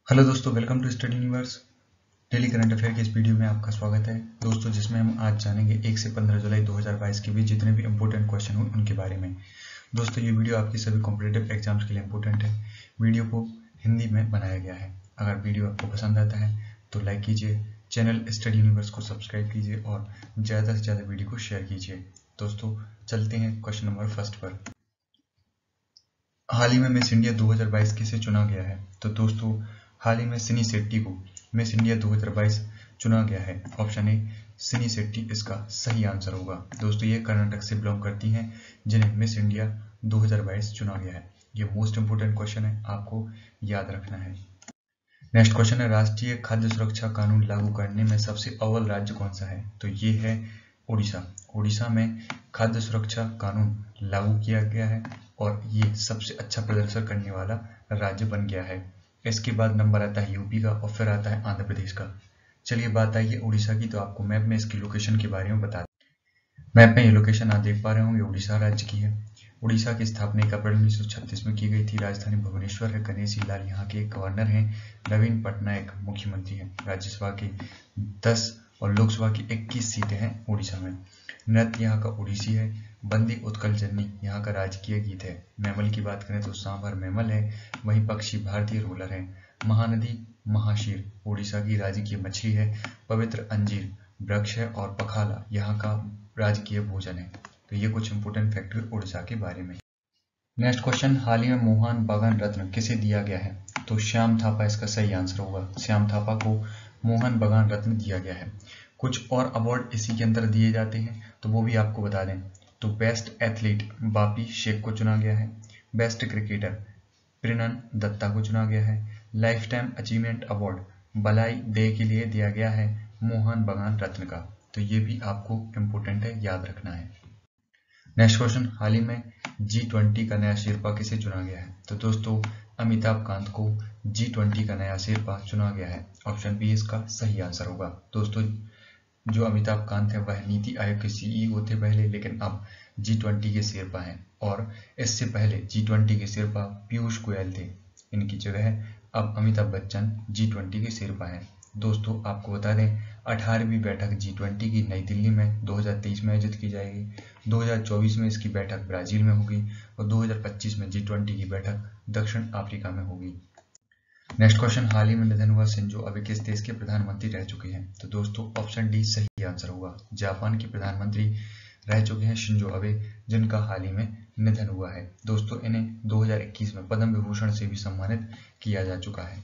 Hello दोस्तों, welcome to study universe. Daily current affair के इस वीडियो में आपका स्वागत है दोस्तों, जिसमें हम आज जानेंगे 1 से 15 जुलाई 2022 के बीच जितने भी इंपॉर्टेंट क्वेश्चन हुए उनके बारे में। दोस्तों, ये वीडियो आपके सभी कॉम्पिटिटिव एग्जाम्स के लिए इंपॉर्टेंट है। वीडियो को हिंदी में बनाया गया है। अगर वीडियो आपको पसंद आता है तो लाइक कीजिए, चैनल स्टडी यूनिवर्स को सब्सक्राइब कीजिए और ज़्यादा से ज़्यादा वीडियो को शेयर कीजिए। दोस्तों, चलते हैं क्वेश्चन नंबर फर्स्ट पर। हाल ही में मिस इंडिया 2022 किसे चुना गया है? तो दोस्तों, हाल ही में सिनी शेट्टी को मिस इंडिया 2022 चुना गया है। ऑप्शन ए सिनी शेट्टी इसका सही आंसर होगा। दोस्तों, ये कर्नाटक से बिलोंग करती हैं जिन्हें मिस इंडिया 2022 चुना गया है। ये मोस्ट इंपोर्टेंट क्वेश्चन है, आपको याद रखना है। नेक्स्ट क्वेश्चन है, राष्ट्रीय खाद्य सुरक्षा कानून लागू करने में सबसे अव्वल राज्य कौन सा है? तो ये है उड़ीसा। उड़ीसा में खाद्य सुरक्षा कानून लागू किया गया है और ये सबसे अच्छा प्रदर्शन करने वाला राज्य बन गया है। इसके बाद नंबर आता है यूपी का और फिर आता है आंध्र प्रदेश का। चलिए बात आई है उड़ीसा की, तो आपको मैप में इसकी लोकेशन के बारे में बता दें। मैप में ये लोकेशन आप देख पा रहे होंगे, उड़ीसा राज्य की है। उड़ीसा की स्थापना 1 अप्रैल 1936 में की गई थी। राजधानी भुवनेश्वर है। गणेशी लाल यहाँ के गवर्नर हैं। नवीन पटनायक मुख्यमंत्री हैं। राज्यसभा की 10 और लोकसभा की 21 सीटें हैं उड़ीसा में। नृत्य यहाँ का उड़ीसी है। बंदी उत्कल जननी यहाँ का राजकीय गीत है। मैमल की बात करें तो सांभर मैमल है। वहीं पक्षी भारतीय रोलर है। महानदी महाशीर उड़ीसा की राजकीय मछली है। पवित्र अंजीर वृक्ष है और पखाला यहाँ का राजकीय भोजन है। तो ये कुछ इंपोर्टेंट फैक्टर उड़ीसा के बारे में। नेक्स्ट क्वेश्चन, हाल ही में मोहन बागान रत्न किसे दिया गया है? तो श्याम थापा इसका सही आंसर होगा। श्याम थापा को मोहन बागान रत्न दिया गया है। कुछ और अवार्ड इसी के अंदर दिए जाते हैं, तो वो भी आपको बता दें। तो बेस्ट एथलीट बापी शेख को चुना गया है। बेस्ट क्रिकेटर प्रिनन दत्ता को चुना गया है। लाइफ टाइम अचीवमेंट अवार्ड बलाई दे के लिए दिया गया है मोहन बागान रत्न का। तो ये भी आपको इम्पोर्टेंट है, याद रखना है। नेक्स्ट क्वेश्चन, हाल ही में G20 का नया शेरपा किसे चुना गया है? तो दोस्तों, अमिताभ कांत को G20 का नया शेरपा चुना गया है। ऑप्शन बी इसका सही आंसर होगा। दोस्तों, जो अमिताभ कांत है वह नीति आयोग के सीईओ थे पहले, लेकिन अब G20 के शेरपा हैं। और इससे पहले G20 के शेरपा पीयूष गोयल थे। इनकी जगह अब अमिताभ बच्चन G20 के शेरपा हैं। दोस्तों, आपको बता दें 18वीं बैठक G20 की नई दिल्ली में 2023 में आयोजित की जाएगी। 2024 में इसकी बैठक ब्राजील में होगी और 2025 में G20 की बैठक दक्षिण अफ्रीका में होगी। नेक्स्ट क्वेश्चन, हाल ही में निधन हुआ शिंजो अबे किस देश के प्रधानमंत्री रह चुके हैं? तो दोस्तों, ऑप्शन डी सही आंसर होगा। जापान के प्रधानमंत्री रह चुके हैं शिंजो अबे, जिनका हाल ही में निधन हुआ है। दोस्तों, इन्हें 2021 में पद्म विभूषण से भी सम्मानित किया जा चुका है।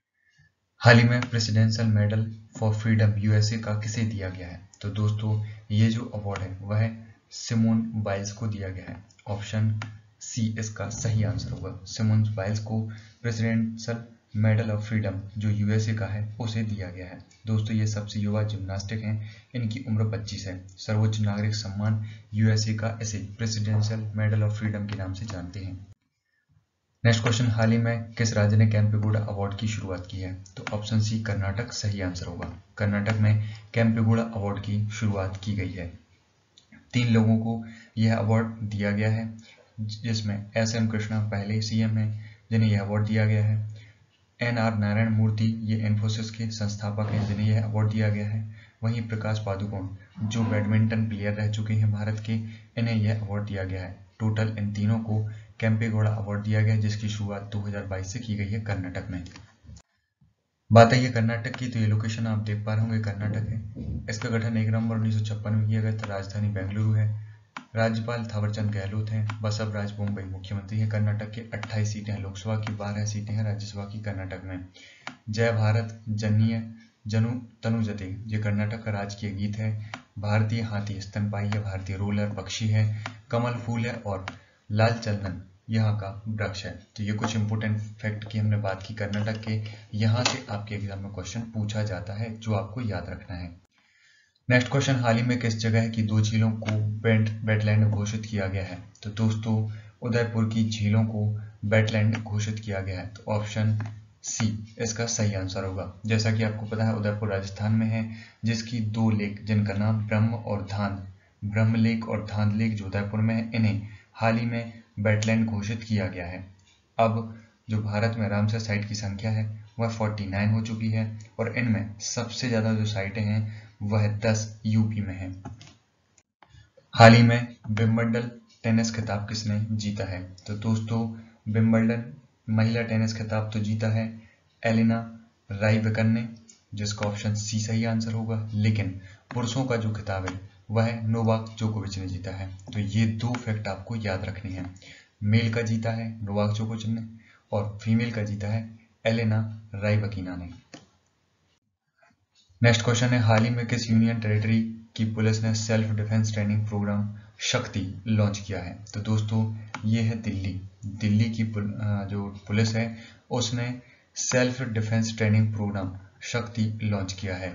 हाल ही में presidential medal for freedom USA का किसे दिया गया है? तो दोस्तों, ये जो अवार्ड है वह सिमोन बाइल्स को दिया गया है। ऑप्शन सी इसका सही आंसर होगा। सिमोन बाइल्स को प्रेसिडेंशियल मेडल ऑफ फ्रीडम जो यूएसए का है उसे दिया गया है। दोस्तों, ये सबसे युवा जिम्नास्टिक हैं। इनकी उम्र 25 है। सर्वोच्च नागरिक सम्मान यूएसए का इसे प्रेसिडेंशियल मेडल ऑफ फ्रीडम के नाम से जानते हैं। नेक्स्ट क्वेश्चन, हाल ही में किस राज्य ने केम्पेगौड़ा अवार्ड की शुरुआत की है? तो ऑप्शन सी कर्नाटक सही आंसर होगा। कर्नाटक में केम्पेगौड़ा अवार्ड की शुरुआत की गई है। 3 लोगों को यह अवार्ड दिया गया है, जिसमें एस.एम. कृष्णा पहले सीएम हैं जिन्हें यह अवार्ड दिया गया है। एन.आर. नारायण मूर्ति ये इन्फोसिस के संस्थापक हैं जिन्हें यह अवार्ड दिया गया है। वहीं प्रकाश पादुकोण जो बैडमिंटन प्लेयर रह चुके हैं भारत के, इन्हें यह अवार्ड दिया गया है। टोटल इन तीनों को केम्पेगौड़ा अवार्ड दिया गया है, जिसकी शुरुआत 2022 से की गई है कर्नाटक में। बात आई है कर्नाटक की, तो ये लोकेशन आप देख पा रहे होंगे कर्नाटक है। इसका गठन 1 नवंबर 1956 में किया गया था। राजधानी बेंगलुरु है। राज्यपाल थावरचंद गहलोत हैं। बसवराज बोम्मई मुख्यमंत्री हैं। कर्नाटक के 28 सीटें हैं। लोकसभा की 12 सीटें हैं राज्यसभा की कर्नाटक में। जय भारत जनीय जनु तनुजते ये कर्नाटक का राजकीय गीत है। भारतीय हाथी स्तनपायी है। भारतीय रोलर पक्षी है। कमल फूल है और लाल चंदन यहाँ का वृक्ष है। तो ये कुछ इंपोर्टेंट फैक्ट की हमने बात की कर्नाटक के। यहाँ से आपके एग्जाम में क्वेश्चन पूछा जाता है जो आपको याद रखना है। नेक्स्ट क्वेश्चन, हाल ही में किस जगह की 2 झीलों को वेटलैंड घोषित किया गया है? तो दोस्तों, उदयपुर की झीलों को वेटलैंड घोषित किया गया है। तो ऑप्शन सी इसका सही आंसर होगा। जैसा कि आपको पता है उदयपुर राजस्थान में है, जिसकी 2 लेक जिनका नाम ब्रह्म लेक और धांध लेक जो उदयपुर में है, इन्हें हाल ही में वेटलैंड घोषित किया गया है। अब जो भारत में रामसर साइट की संख्या है वह 49 हो चुकी है और इनमें सबसे ज्यादा जो साइटें हैं वह 10 यूपी में है। हाल ही में विंबलडन टेनिस खिताब किसने जीता है? तो दोस्तों विंबलडन महिला टेनिस खिताब तो जीता है एलिना राइवकन ने, जिसका ऑप्शन सी सही आंसर होगा। लेकिन पुरुषों का जो खिताब है वह नोवाक जोकोविच ने जीता है। तो ये दो फैक्ट आपको याद रखने हैं, मेल का जीता है नोवाक जोकोविच ने और फीमेल का जीता है एलिना राइवकीना ने। नेक्स्ट क्वेश्चन है, हाल ही में किस यूनियन टेरिटरी की पुलिस ने self defence training programme Shakti launch किया है? तो दोस्तों ये है दिल्ली की जो पुलिस है उसने self defence training programme Shakti launch किया है।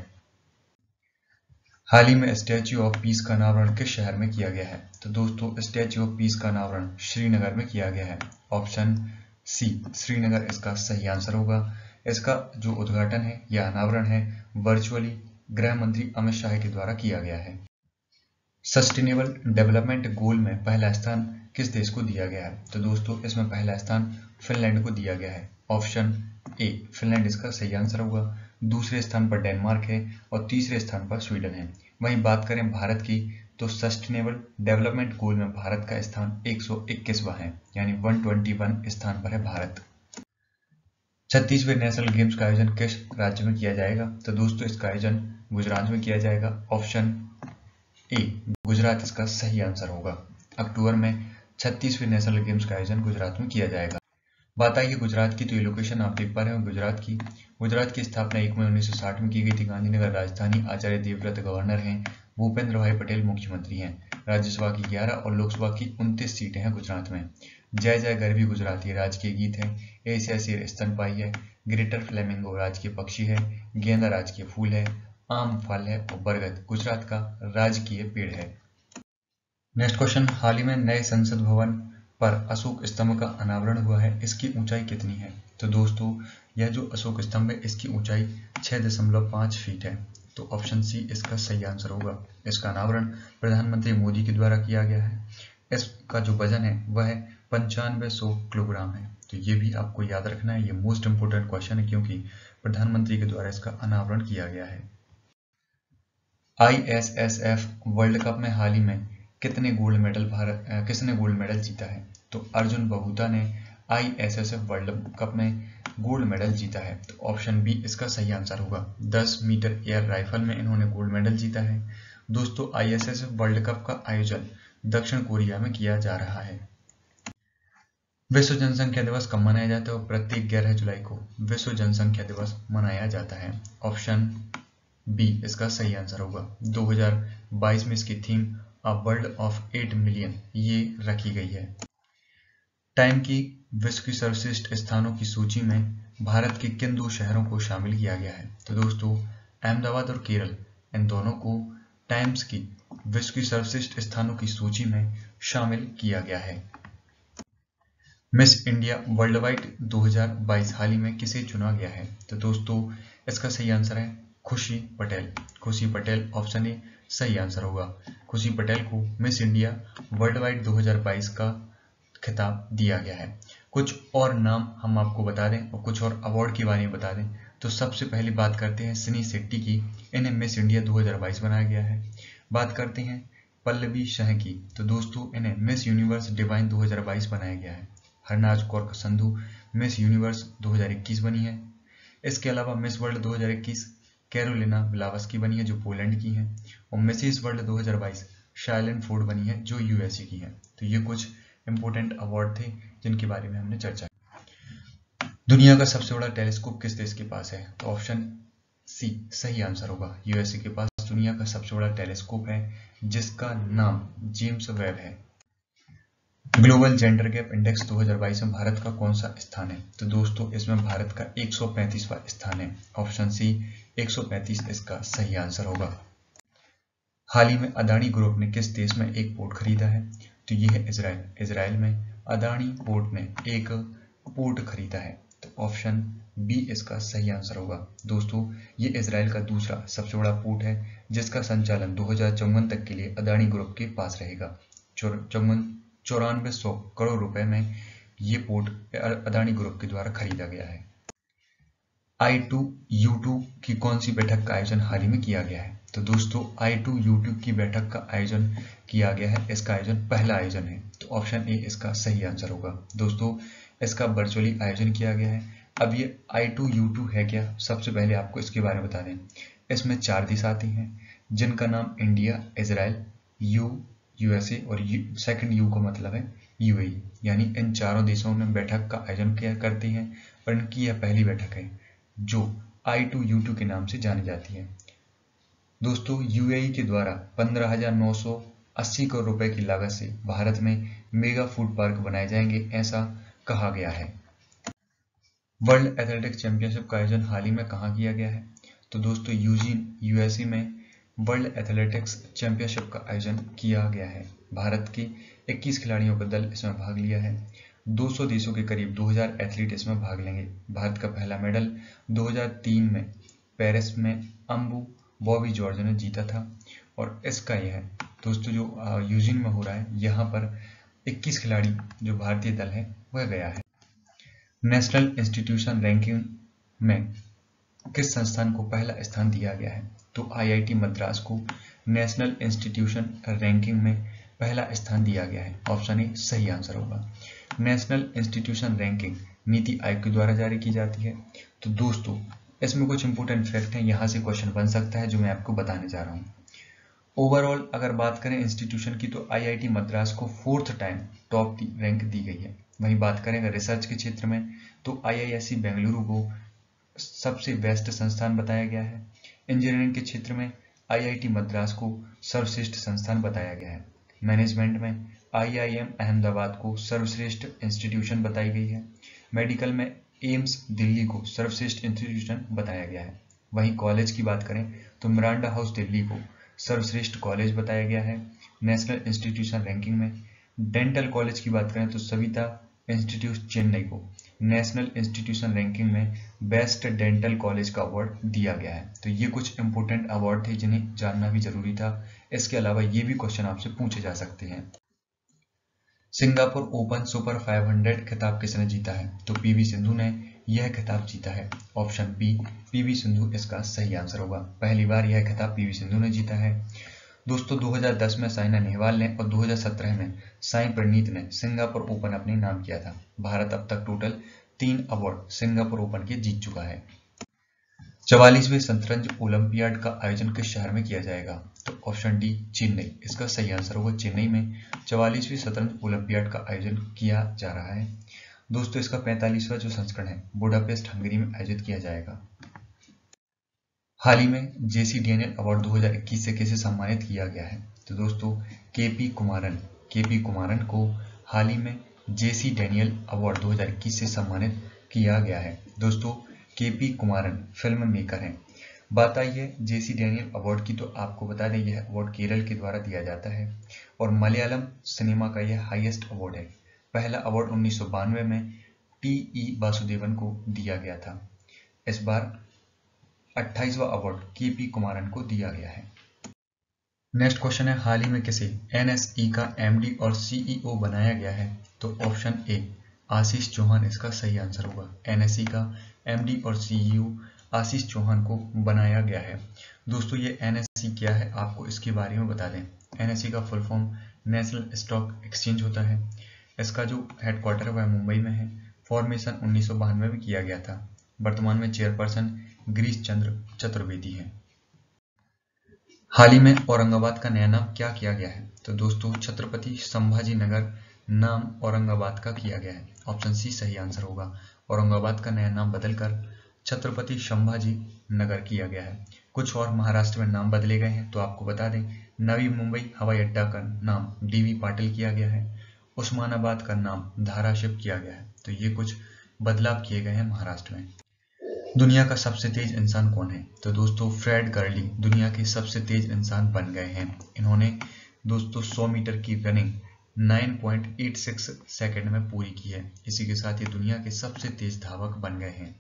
हाल ही में स्टैच्यू ऑफ पीस का अनावरण किस शहर में किया गया है? तो दोस्तों स्टैच्यू ऑफ पीस का अनावरण श्रीनगर में किया गया है। ऑप्शन सी श्रीनगर इसका सही आंसर होगा। इसका जो उद्घाटन है या अनावरण है वर्चुअली गृह मंत्री अमित शाह के द्वारा किया गया है। सस्टेनेबल डेवलपमेंट गोल में पहला स्थान किस देश को दिया गया है? तो दोस्तों इसमें पहला स्थान फिनलैंड को दिया गया है। ऑप्शन ए फिनलैंड इसका सही आंसर होगा। दूसरे स्थान पर डेनमार्क है और तीसरे स्थान पर स्वीडन है। वहीं बात करें भारत की तो सस्टेनेबल डेवलपमेंट गोल में भारत का स्थान 121वां है, यानी 121 स्थान पर है भारत। 36वें नेशनल गेम्स का आयोजन किस राज्य में किया जाएगा? तो दोस्तों इसका आयोजन गुजरात में किया जाएगा। ऑप्शन ए गुजरात इसका सही आंसर होगा। अक्टूबर में 36वें नेशनल गेम्स का आयोजन गुजरात में किया जाएगा। बात आई है गुजरात की, तो ये लोकेशन आप देख पा रहे हो गुजरात की स्थापना 1 मई 1960 में की गई थी। गांधीनगर राजधानी, आचार्य देवव्रत गवर्नर हैं, भूपेंद्र भाई पटेल मुख्यमंत्री हैं। राज्यसभा की 11 और लोकसभा की 29 सीटें हैं गुजरात में। जय जय गरवी गुजरात ये राजकीय गीत है। एशिया शेर स्तनपाई है। ग्रेटर फ्लेमिंगो राजकीय पक्षी है। गेंदा राजकीय फूल है। आम फल है और बरगद गुजरात का राजकीय पेड़ है। नेक्स्ट क्वेश्चन, हाल ही में नए संसद भवन पर अशोक स्तंभ का अनावरण हुआ है, इसकी ऊंचाई कितनी है? तो दोस्तों यह जो अशोक स्तंभ है इसकी ऊंचाई 6.5 फीट है। तो ऑप्शन सी इसका सही आंसर होगा। इसका अनावरण प्रधानमंत्री मोदी के द्वारा किया गया है। इसका जो वजन है वह 9500 किलोग्राम है। तो ये भी आपको याद रखना है, ये मोस्ट इंपोर्टेंट क्वेश्चन है क्योंकि प्रधानमंत्री के द्वारा इसका अनावरण किया गया है। ISSF वर्ल्ड कप में हाल ही में किसने गोल्ड मेडल जीता है? तो अर्जुन बहुता ने ISSF वर्ल्ड कप में गोल्ड मेडल जीता है। तो ऑप्शन बी इसका सही आंसर होगा। 10 मीटर एयर राइफल में इन्होंने गोल्ड मेडल जीता है। दोस्तों ISSF वर्ल्ड कप का आयोजन दक्षिण कोरिया में किया जा रहा है। विश्व जनसंख्या दिवस कब मनाया जाता है? और प्रत्येक 11 जुलाई को विश्व जनसंख्या दिवस मनाया जाता है। ऑप्शन बी इसका सही आंसर होगा। 2022 में इसकी theme a world of 8 million ये रखी गई है। टाइम की विश्व की सर्वश्रेष्ठ स्थानों की सूची में भारत के किन 2 शहरों को शामिल किया गया है? तो दोस्तों अहमदाबाद और केरल, इन दोनों को टाइम्स की विश्व की सर्वश्रेष्ठ स्थानों की सूची में शामिल किया गया है। मिस इंडिया वर्ल्ड वाइड 2022 हाल ही में किसे चुना गया है? तो दोस्तों इसका सही आंसर है खुशी पटेल। ऑप्शन ए सही आंसर होगा। खुशी पटेल को मिस इंडिया वर्ल्ड वाइड 2022 का खिताब दिया गया है। कुछ और नाम हम आपको बता दें और कुछ और अवार्ड के बारे में बता दें तो सबसे पहले बात करते हैं सिनी शेट्टी की, इन्हें मिस इंडिया 2022 बनाया गया है। बात करते हैं पल्लवी शाह की, तो दोस्तों इन्हें मिस यूनिवर्स डिवाइन 2022 बनाया गया है। हरनाज कौर संधू मिस यूनिवर्स 2021 बनी है। इसके अलावा मिस वर्ल्ड 2021 कैरोलिना ब्लावस्की बनी है जो पोलैंड की है और मिसेस वर्ल्ड 2022 शाइलन फोर्ड बनी है जो यूएसए की है। तो ये कुछ इंपोर्टेंट अवार्ड थे जिनके बारे में हमने चर्चा की। दुनिया का सबसे बड़ा टेलीस्कोप किस देश के पास है? तो ऑप्शन सी सही आंसर होगा। यूएसए के पास दुनिया का सबसे बड़ा टेलीस्कोप है जिसका नाम जेम्स वेब है। ग्लोबल जेंडर गैप इंडेक्स 2022 में भारत का कौन सा स्थान है? तो दोस्तों इसमें भारत का 135वां स्थान है। ऑप्शन सी 135 इसका सही आंसर होगा। हाल ही में अदानी ग्रुप ने किस देश में एक पोर्ट खरीदा है? तो ये है इजराइल में अदानी पोर्ट ने एक पोर्ट खरीदा है। तो ऑप्शन बी इसका सही आंसर होगा। दोस्तों ये इजराइल का दूसरा सबसे बड़ा पोर्ट है जिसका संचालन 2054 तक के लिए अदानी ग्रुप के पास रहेगा। 9400 करोड़ रुपए में ये पोर्ट अदानी ग्रुप के द्वारा खरीदा गया है। I2U2 की कौन सी बैठक का आयोजन हाल ही में किया गया है? तो दोस्तों I2U2 की बैठक का आयोजन किया गया है। इसका आयोजन पहला आयोजन है, तो ऑप्शन ए इसका सही आंसर होगा। दोस्तों इसका वर्चुअली आयोजन किया गया है। अब ये I2U2 है क्या, सबसे पहले आपको इसके बारे में बता दें। इसमें 4 देश आते हैं जिनका नाम इंडिया, इजराइल, USA और सेकंड यू का मतलब है UAE, यानी इन चारों देशों में बैठक का आयोजन किया करते हैं और इनकी यह पहली बैठक है जो I2U2 के नाम से जानी जाती है। दोस्तों UAE के द्वारा 15,980 करोड़ रुपए की लागत से भारत में मेगा फूड पार्क बनाए जाएंगे, ऐसा कहा गया है। वर्ल्ड एथलेटिक्स चैंपियनशिप का आयोजन हाल ही में कहाँ किया गया है? तो दोस्तों यूजीन USA में वर्ल्ड एथलेटिक्स चैंपियनशिप का आयोजन किया गया है। भारत के 21 खिलाड़ियों का दल इसमें भाग लिया है। 200 देशों के करीब 2000 एथलीट इसमें भाग लेंगे। भारत का पहला मेडल 2003 में पेरिस में अम्बू बॉबी जॉर्ज ने जीता था और इसका यह दोस्तों जो यूजीन में हो रहा है, यहाँ पर 21 खिलाड़ी जो भारतीय दल है वह गया है। नेशनल इंस्टीट्यूशन रैंकिंग में किस संस्थान को पहला स्थान दिया गया है? तो IIT मद्रास को नेशनल इंस्टीट्यूशन रैंकिंग में पहला स्थान दिया गया है। ऑप्शन ए सही आंसर होगा। National institution ranking NITI Aayog के द्वारा जारी की जाती है। तो दोस्तों इसमें कुछ इंपोर्टेंट फैक्ट हैं, यहाँ से क्वेश्चन बन सकता है जो मैं आपको बताने जा रहा हूँ। ओवरऑल अगर बात करें इंस्टीट्यूशन की तो IIT मद्रास को 4th टाइम टॉप रैंक दी गई है। वहीं बात करें अगर रिसर्च के क्षेत्र में तो IISc बेंगलुरु को सबसे बेस्ट संस्थान बताया गया है। इंजीनियरिंग के क्षेत्र में IIT मद्रास को सर्वश्रेष्ठ संस्थान बताया गया है। मैनेजमेंट में IIM अहमदाबाद को सर्वश्रेष्ठ इंस्टीट्यूशन बताई गई है। मेडिकल में एम्स दिल्ली को सर्वश्रेष्ठ इंस्टीट्यूशन बताया गया है। वहीं कॉलेज की बात करें तो मिरांडा हाउस दिल्ली को सर्वश्रेष्ठ कॉलेज बताया गया है नेशनल इंस्टीट्यूशन रैंकिंग में। डेंटल कॉलेज की बात करें तो सविता इंस्टीट्यूट चेन्नई को नेशनल इंस्टीट्यूशन रैंकिंग में बेस्ट डेंटल कॉलेज का अवार्ड दिया गया है। तो ये कुछ इंपोर्टेंट अवार्ड थे जिन्हें जानना भी जरूरी था। इसके अलावा ये भी क्वेश्चन आपसे पूछे जा सकते हैं। सिंगापुर ओपन सुपर 500 खिताब किसने जीता है? तो PV सिंधु ने यह खिताब जीता है। ऑप्शन बी PV सिंधु इसका सही आंसर होगा। पहली बार यह खिताब PV सिंधु ने जीता है। दोस्तों 2010 में साइना नेहवाल ने और 2017 में साई प्रणीत ने सिंगापुर ओपन अपने नाम किया था। भारत अब तक टोटल 3 अवार्ड सिंगापुर ओपन के जीत चुका है। 44वें शतरंज ओलंपियाड का आयोजन किस शहर में किया जाएगा? तो ऑप्शन डी चेन्नई इसका सही आंसर होगा। चेन्नई में 44वीं शतरंज ओलंपियाड का आयोजन किया जा रहा है। दोस्तों इसका 45वां जो संस्करण है बुडापेस्ट हंगरी में आयोजित किया जाएगा। हाल ही में JC डैनियल अवार्ड 2021 से किसे सम्मानित किया गया है? तो दोस्तों KP कुमारन को हाल ही में JC डैनियल अवार्ड 2021 से सम्मानित किया गया है। दोस्तों KP कुमारन फिल्म मेकर हैं। बात आई है JC डैनियल अवार्ड की, तो आपको बता दें यह अवार्ड केरल के द्वारा दिया जाता है और मलयालम सिनेमा का यह हाईएस्ट अवार्ड है। पहला अवार्ड 1992 में TE वासुदेवन को दिया गया था। इस बार 28वां अवार्ड KP कुमारन को दिया गया है। नेक्स्ट क्वेश्चन है हाल ही में किसे NSE का MD और CEO बनाया गया है? तो ऑप्शन ए आशीष चौहान इसका सही आंसर होगा। NSE का MD और CEO आशीष चौहान को बनाया गया है। दोस्तों ये NSE क्या है आपको इसके बारे में बता दें। NSE का full form national stock exchange होता है। इसका जो हेडक्वार्टर है वह मुंबई में है। फॉर्मेशन 1992 में किया गया था। वर्तमान में चेयरपर्सन गिरीश चंद्र चतुर्वेदी है। हाल ही में औरंगाबाद का नया नाम क्या किया गया है? तो दोस्तों छत्रपति संभाजी नगर नाम औरंगाबाद का किया गया है। ऑप्शन सी सही आंसर होगा। औरंगाबाद का नया नाम बदलकर छत्रपति संभाजी नगर किया गया है। कुछ और महाराष्ट्र में नाम बदले गए हैं, तो आपको बता दें नवी मुंबई हवाई अड्डा का नाम DV पाटिल किया गया है। उस्मानाबाद का नाम धाराशिव किया गया है। तो ये कुछ बदलाव किए गए हैं महाराष्ट्र में। दुनिया का सबसे तेज इंसान कौन है? तो दोस्तों फ्रेड गर्ली दुनिया के सबसे तेज इंसान बन गए हैं। इन्होंने दोस्तों 100 मीटर की रनिंग 9.86 सेकंड में पूरी की है। इसी के साथ ये दुनिया के सबसे तेज धावक बन गए हैं।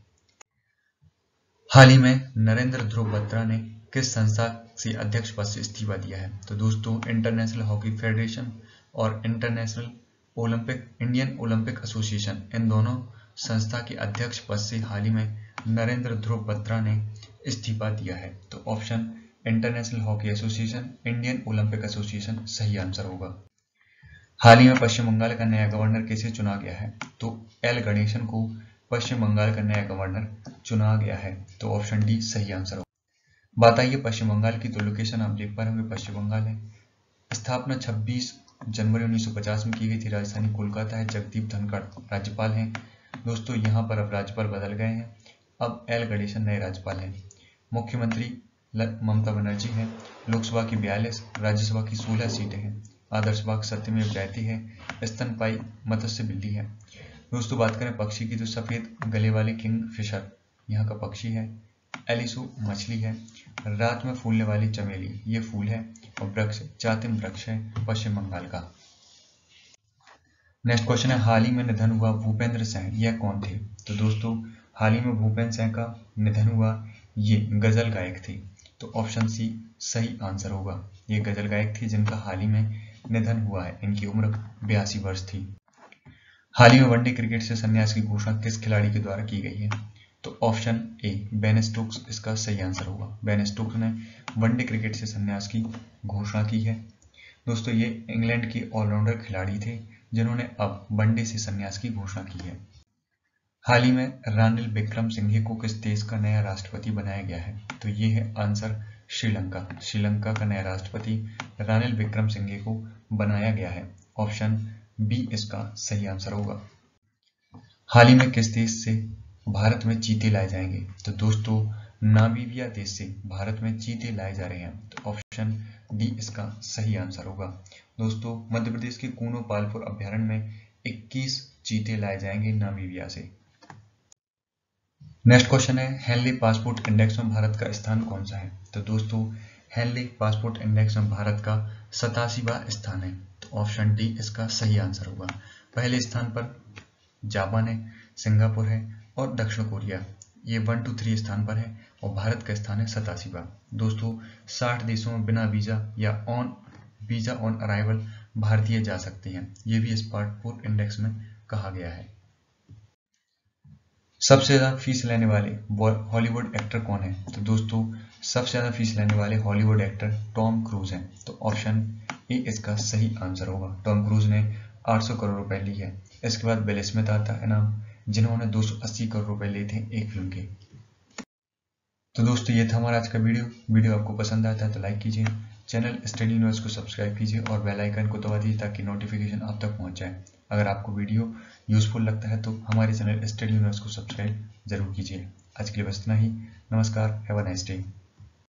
हाल ही में नरेंद्र ध्रुव बत्रा ने किस संस्था से अध्यक्ष पद से इस्तीफा दिया है? तो दोस्तों इंटरनेशनल हॉकी फेडरेशन और इंटरनेशनल इंडियन ओलंपिक एसोसिएशन, इन दोनों संस्था के अध्यक्ष पद से हाल ही में नरेंद्र ध्रुव बत्रा ने इस्तीफा दिया है। तो option international hockey association, Indian Olympic association सही आंसर होगा। हाल ही में पश्चिम बंगाल का नया गवर्नर किसे चुना गया है? तो एल गणेशन को पश्चिम बंगाल का नया गवर्नर चुना गया है। तो ऑप्शन डी सही आंसर होगा। बात आई है पश्चिम बंगाल की, तो लोकेशन आप देख पा रहे होंगे पश्चिम बंगाल है। स्थापना 26 जनवरी 1950 में की गई थी। राजधानी कोलकाता है। जगदीप धनखड़ राज्यपाल हैं। दोस्तों यहाँ पर अब राज्यपाल बदल गए हैं, अब एल गणेशन नए राज्यपाल हैं। मुख्यमंत्री ममता बनर्जी है। लोकसभा की 42, राज्यसभा की 16 सीटें हैं। आदर्श बाग सत्यमेव जयते है। स्तनपायी मत्स्य बिल्ली है। दोस्तों बात करें पक्षी की, तो सफेद गले वाले किंग फिशर यहाँ का पक्षी है। एलिसो मछली है। रात में फूलने वाली चमेली ये फूल है। और वृक्ष चातिम वृक्ष है पश्चिम बंगाल का। नेक्स्ट क्वेश्चन है, हाल ही में निधन हुआ भूपेंद्र सिंह यह कौन थे? तो दोस्तों हाल ही में भूपेंद्र सिंह का निधन हुआ, ये गजल गायक थे। तो ऑप्शन सी सही आंसर होगा। ये गजल गायक थे जिनका हाल ही में निधन हुआ है। इनकी उम्र 82 वर्ष थी। हाल ही में वनडे क्रिकेट से संन्यास की घोषणा किस खिलाड़ी के द्वारा की गई है? तो ऑप्शन ए बेन स्टोक्स इसका सही आंसर होगा। बेन स्टोक्स ने वनडे क्रिकेट से संन्यास की घोषणा की है। दोस्तों ये इंग्लैंड के ऑलराउंडर खिलाड़ी थे जिन्होंने अब वनडे से संन्यास की घोषणा की है। हाल ही में रानिल विक्रमसिंघे को किस देश का नया राष्ट्रपति बनाया गया है? तो ये है आंसर श्रीलंका। श्रीलंका का नया राष्ट्रपति रानिल विक्रमसिंघे को बनाया गया है। ऑप्शन बी इसका सही आंसर होगा। हाल ही में किस देश से भारत में चीते लाए जाएंगे? तो दोस्तों नामीबिया देश से भारत में चीते लाए जा रहे हैं। तो ऑप्शन डी इसका सही आंसर होगा। दोस्तों मध्य प्रदेश के कूनो पालपुर अभ्यारण्य में 21 चीते लाए जाएंगे नामीबिया से। नेक्स्ट क्वेश्चन है, हेनली पासपोर्ट इंडेक्स में भारत का स्थान कौन सा है? तो दोस्तों हेनली पासपोर्ट इंडेक्स में भारत का 87वां स्थान है। तो ऑप्शन डी इसका सही आंसर होगा। पहले स्थान पर जापान है, सिंगापुर है और दक्षिण कोरिया, ये 1, 2, 3 स्थान पर है और भारत का स्थान है 87वां। दोस्तों 60 देशों में बिना वीजा या वीजा ऑन अराइवल भारतीय जा सकते हैं, ये भी इस पासपोर्ट इंडेक्स में कहा गया है। सबसे ज्यादा फीस लेने वाले हॉलीवुड एक्टर कौन है? तो दोस्तों सबसे ज्यादा फीस लेने वाले हॉलीवुड एक्टर टॉम क्रूज हैं। तो ऑप्शन ए इसका सही आंसर होगा। टॉम क्रूज ने 800 करोड़ रुपए ली है। इसके बाद विल स्मिथ आता है नाम, जिन्होंने 280 करोड़ रुपए लिए थे एक फिल्म के। तो दोस्तों ये था हमारा आज का वीडियो आपको पसंद आता है तो लाइक कीजिए, चैनल स्टडी यूनिवर्स को सब्सक्राइब कीजिए और बेल आइकन को दबा दीजिए ताकि नोटिफिकेशन आप तक पहुंच जाए। अगर आपको वीडियो यूजफुल लगता है तो हमारे चैनल स्टडी यूनिवर्स को सब्सक्राइब जरूर कीजिए। आज के लिए बस इतना ही। नमस्कार, हैव अ नाइस डे।